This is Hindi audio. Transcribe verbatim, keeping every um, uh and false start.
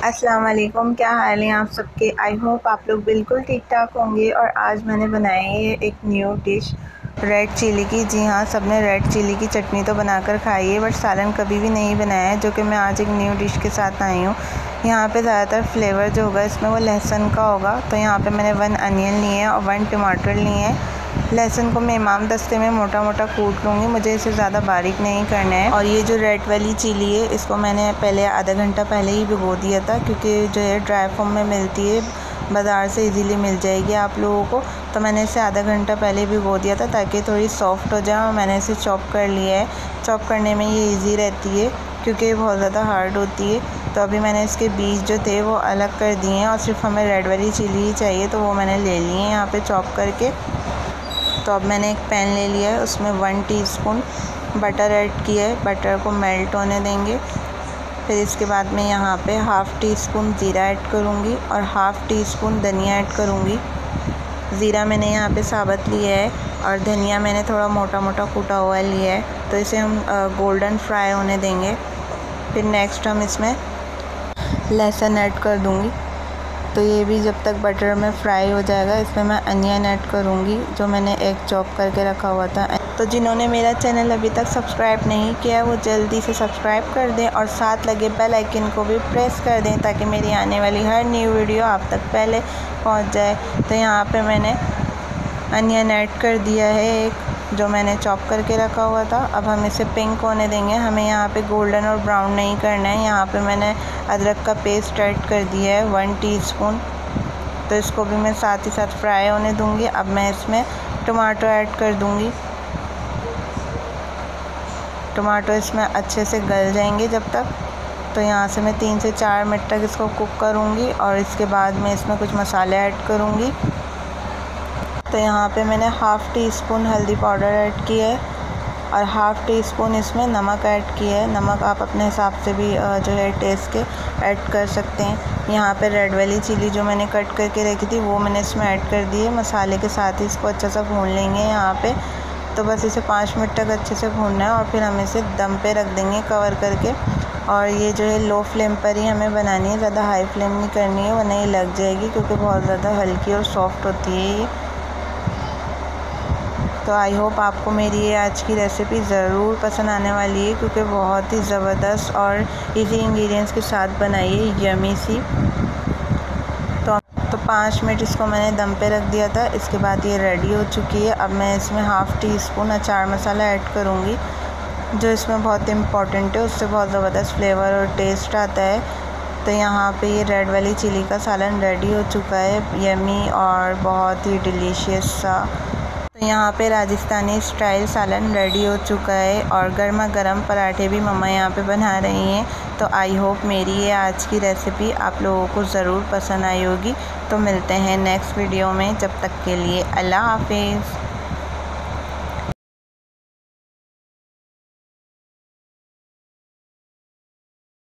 अस्सलाम वालेकुम, क्या हाल है आप सबके। आई होप आप लोग बिल्कुल ठीक ठाक होंगे। और आज मैंने बनाई है एक न्यू डिश रेड चिली की। जी हाँ, सबने रेड चिली की चटनी तो बनाकर खाई है, बट सालन कभी भी नहीं बनाया है, जो कि मैं आज एक न्यू डिश के साथ आई हूँ। यहाँ पे ज़्यादातर फ्लेवर जो होगा इसमें वो लहसुन का होगा। तो यहाँ पे मैंने वन अनियन लिए हैं और वन टमाटर लिए हैं। लहसुन को मैं इमाम दस्ते में मोटा मोटा कूट लूँगी, मुझे इसे ज़्यादा बारीक नहीं करना है। और ये जो रेड वाली चिली है इसको मैंने पहले आधा घंटा पहले ही भिगो दिया था, क्योंकि जो है ड्राई फॉर्म में मिलती है, बाज़ार से इजीली मिल जाएगी आप लोगों को। तो मैंने इसे आधा घंटा पहले भिगो दिया था ताकि थोड़ी सॉफ्ट हो जाए। और मैंने इसे चॉप कर लिया है। चॉप करने में ये ईजी रहती है क्योंकि ये बहुत ज़्यादा हार्ड होती है। तो अभी मैंने इसके बीज जो थे वो अलग कर दिए हैं और सिर्फ हमें रेड वाली चिली ही चाहिए, तो वो मैंने ले लिए हैं यहाँ पे चॉप करके। तो अब मैंने एक पैन ले लिया है, उसमें वन टीस्पून बटर ऐड किया है। बटर को मेल्ट होने देंगे। फिर इसके बाद मैं यहाँ पे हाफ़ टी स्पून ज़ीरा ऐड करूँगी और हाफ़ टी स्पून धनिया ऐड करूँगी। ज़ीरा मैंने यहाँ पे साबुत लिया है और धनिया मैंने थोड़ा मोटा मोटा कूटा हुआ लिया है। तो इसे हम गोल्डन फ्राई होने देंगे। फिर नेक्स्ट हम इसमें लहसुन ऐड कर दूँगी। तो ये भी जब तक बटर में फ्राई हो जाएगा, इसमें मैं अनियन ऐड करूँगी जो मैंने एक चॉप करके रखा हुआ था। तो जिन्होंने मेरा चैनल अभी तक सब्सक्राइब नहीं किया वो जल्दी से सब्सक्राइब कर दें और साथ लगे बेल आइकन को भी प्रेस कर दें ताकि मेरी आने वाली हर न्यू वीडियो आप तक पहले पहुंच जाए। तो यहाँ पे मैंने अनियन ऐड कर दिया है एक, जो मैंने चॉप करके रखा हुआ था। अब हम इसे पिंक होने देंगे, हमें यहाँ पे गोल्डन और ब्राउन नहीं करना है। यहाँ पे मैंने अदरक का पेस्ट ऐड कर दिया है वन टीस्पून। तो इसको भी मैं साथ ही साथ फ्राई होने दूँगी। अब मैं इसमें टमाटो ऐड कर दूँगी। टमाटो इसमें अच्छे से गल जाएंगे जब तक। तो यहाँ से मैं तीन से चार मिनट तक इसको कुक करूँगी और इसके बाद मैं इसमें कुछ मसाले ऐड करूँगी। तो यहाँ पे मैंने हाफ़ टी स्पून हल्दी पाउडर ऐड किया है और हाफ़ टी स्पून इसमें नमक ऐड किया है। नमक आप अपने हिसाब से भी जो है टेस्ट के ऐड कर सकते हैं। यहाँ पे रेड वाली चिली जो मैंने कट करके रखी थी वो मैंने इसमें ऐड कर दी है। मसाले के साथ ही इसको अच्छा सा भून लेंगे यहाँ पे। तो बस इसे पाँच मिनट तक अच्छे से भूनना है और फिर हम इसे दम पे रख देंगे कवर करके। और ये जो है लो फ्लेम पर ही हमें बनानी है, ज़्यादा हाई फ्लेम नहीं करनी है वरना ये लग जाएगी, क्योंकि बहुत ज़्यादा हल्की और सॉफ्ट होती है ये। तो आई होप आपको मेरी ये आज की रेसिपी ज़रूर पसंद आने वाली है, क्योंकि बहुत ही ज़बरदस्त और इजी इंग्रेडिएंट्स के साथ बनाई है, यमी सी। तो तो पाँच मिनट इसको मैंने दम पे रख दिया था। इसके बाद ये रेडी हो चुकी है। अब मैं इसमें हाफ़ टी स्पून अचार मसाला ऐड करूँगी, जो इसमें बहुत इम्पॉर्टेंट है, उससे बहुत ज़बरदस्त फ्लेवर और टेस्ट आता है। तो यहाँ पे ये रेड वाली चिली का सालन रेडी हो चुका है, यमी और बहुत ही डिलीशियस सा। तो यहाँ पे राजस्थानी स्टाइल सालन रेडी हो चुका है और गर्मा गर्म पराठे भी मम्मा यहाँ पे बना रही हैं। तो आई होप मेरी ये आज की रेसिपी आप लोगों को ज़रूर पसंद आई होगी। तो मिलते हैं नेक्स्ट वीडियो में, जब तक के लिए अल्लाह हाफिज़।